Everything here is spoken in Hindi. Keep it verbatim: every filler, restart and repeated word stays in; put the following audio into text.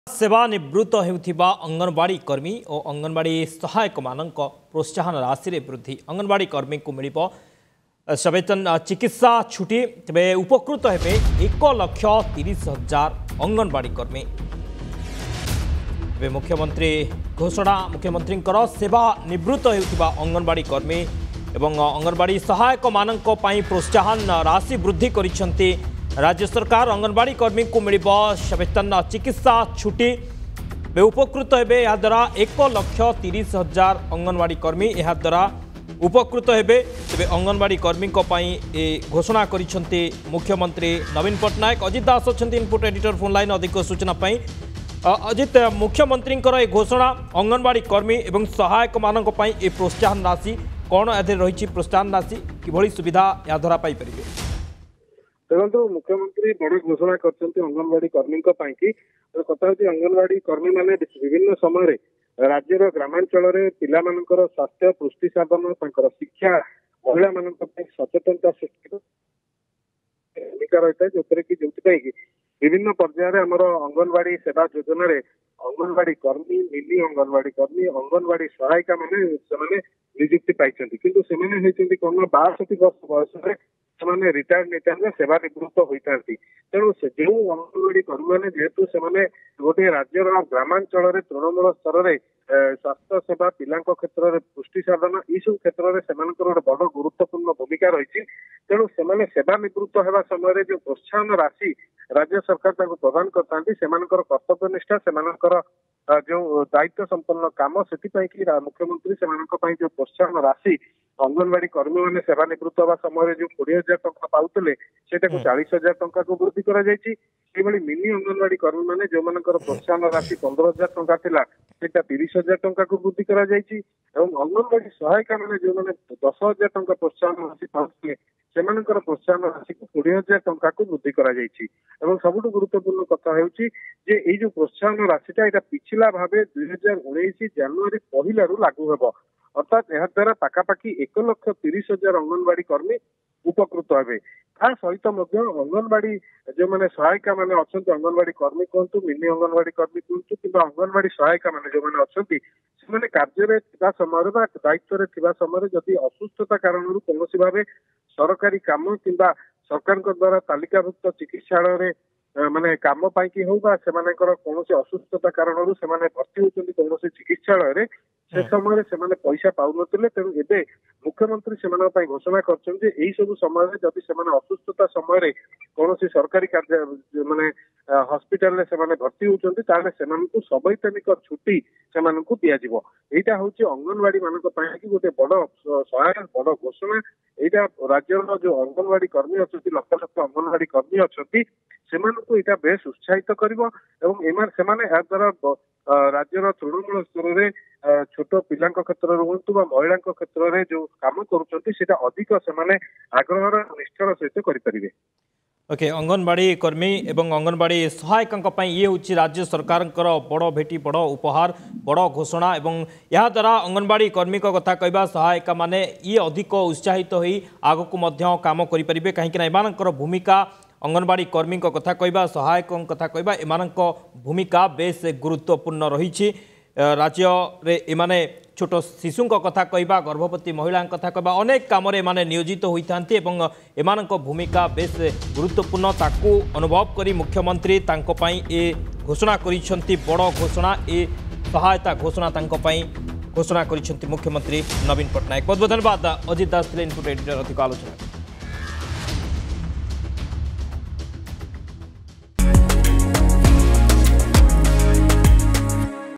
सेवानिवृत्त होउथिबा अंगनवाड़ी कर्मी और अंगनवाड़ी सहायक मानक प्रोत्साहन राशि वृद्धि अंगनवाड़ी कर्मी को मिलिबो सवेतन चिकित्सा छुट्टी तेरे उपकृत हेबे एक लक्ष तीस हजार अंगनवाड़ी कर्मी। मुख्यमंत्री घोषणा मुख्यमंत्री सेवा निवृत्त होउथिबा अंगनवाड़ी कर्मी एवं अंगनवाड़ी सहायक मानक पई प्रोत्साहन राशि वृद्धि करिसेंती राज्य सरकार। अंगनवाड़ी कर्मी को मिल सवेतन चिकित्सा छुट्टी बे उपकृत हेबे। या द्वारा एक लक्ष तीस हजार अंगनवाड़ी कर्मी या द्वारा उपकृत हेबे। तेबे अंगनवाड़ी कर्मी घोषणा करिसेंती मुख्यमंत्री नवीन पट्टनायक। अजित दास अच्छा इनपुट एडिटर फोन लाइन अधिक सूचना पाई। अजित, मुख्यमंत्री ए घोषणा अंगनवाड़ी कर्मी एवं सहायक मानक पई ए प्रोत्साहन राशि कौन आधे रही प्रोत्साहन राशि किभली सुविधा या द्वारा पाई परिबे? देखो मुख्यमंत्री बड़ घोषणा कर अंगनवाड़ी कर्मी की कथा हूँ अंगनवाड़ी कर्मी मैंने विभिन्न समय राज्यर ग्रामांचल पिलामानकर स्वास्थ्य पुष्टि साधन शिक्षा महिला मान सचेतनता सृष्टि भूमिका रही है जो कि जो विभिन्न पर्यायर आमर अंगनवाड़ी सेवा योजन अंगनवाड़ी कर्मी मिनी अंगनवाड़ी कर्मी अंगनवाड़ी सहायिका मैंने निजुक्ति पाई किंतु से कौन बासठी वर्ष बयस से रिटायर्ड नेता सेवा निवृत्त होता तेणु से जो अंगनवाड़ी कर्मी मैंने जेहेतु से गोटे राज्यर ग्रामांचल तृणमूल स्तर में स्वास्थ्य सेवा पिला क्षेत्र में पुष्टि साधन यू क्षेत्र में बड़ गुरुत्वपूर्ण भूमिका रही तेणु से सेवा निवृत्त होगा समय जो प्रोत्साहन राशि राज्य सरकार प्रदान करते कर्तव्यनिष्ठा से जो दायित्व संपन्न कम से मुख्यमंत्री से जो प्रोत्साहन राशि अंगनवाड़ी कर्मी मैंने सेवा निवृत्त होगा समय जो कोड़े हजार टंका पाते चालीस हजार टंका को वृद्धि कर मिनी अंगनवाड़ी कर्मी मैंने जो मान प्रोत्साहन राशि पंद्रह हजार टंका थिला सेटा तीस हजार टंका को वृद्धि कर अंगनवाड़ी सहायिका मैंने जो मैंने दस हजार टंका प्रोत्साहन राशि पाते से प्रोत्साहन राशि को कोड़े हजार टंका को वृद्धि कर सबुठ गुरुत्वपूर्ण कथा है जो प्रोत्साहन राशिटा यहाँ पिछला भाव दुई हजार उन्नीस जनवरी पहला लागू हे अर्थात यह द्वारा पाखापाखि एक लक्ष तीस हजार अंगनवाड़ी कर्मी उपकृत हे। ता सहित अंगनवाड़ी जो मैंने सहायिका मैंने अच्छा अंगनवाड़ी कर्मी कहतु मिनी अंगनवाड़ी कर्मी कहतु कि अंगनवाड़ी सहायिका मैंने जो मैंने अच्छा से कार्य समय दायित्व समय जदि असुस्थता कारण कौन भाव सरकारी कम कि सरकार द्वारा तालिकाभुक्त चिकित्सालय माने कम पाई हो कौन असुस्थता कारण से भर्ती होती कौन चिकित्सालय से समय से पैसा पाऊन तेणु एवं मुख्यमंत्री से घोषणा कर सब समय जदि से असुस्थता समय कौन सरकारी कार्य माने हॉस्पिटल से भर्ती होती सवैतनिक छुट्टी से दिया हूँ अंगनवाड़ी मान गोटे बड़ सहायक बड़ घोषणा। यहाँ राज्यर जो अंगनवाड़ी कर्मी अच्छा लक्ष लक्ष अंगनवाड़ी कर्मी अच्छा से बेस उत्साहित कर द्वारा राज्यर तृणमूल स्तर में छोट पिला क्षेत्र रुहतु महिला क्षेत्र में जो कम कर अधिक से आग्रह निष्ठार सहित करें। ओके, अंगनवाड़ी कर्मी एवं अंगनवाड़ी सहायक ये हूँ राज्य सरकार बड़ भेटी बड़ उपहार बड़ घोषणा एवं या द्वारा अंगनवाड़ी कर्मी कथा कहवा सहायिका माने ये अधिक उत्साहित हो आग को काम करें कहीं एम भूमिका अंगनवाड़ी कर्मी कथा कहवा सहायक कथा कहवा एम भूमिका बेस गुरुत्वपूर्ण रही। राज्य रे एमाने छोट शिशु कथा कहवा गर्भवती महिला कथा कहवा अनेक कम नियोजित होती एवं एमान भूमिका बेस गुरुत्वपूर्ण ताकू अनुभव करी मुख्यमंत्री तांको पई ए घोषणा करिसेंती बड़ घोषणा ए सहायता घोषणा तांको पई घोषणा करिसेंती मुख्यमंत्री नवीन पट्टनायक। बहुत बहुत धन्यवाद अजित दास इनपुट एडिटर अधिक आलोचना।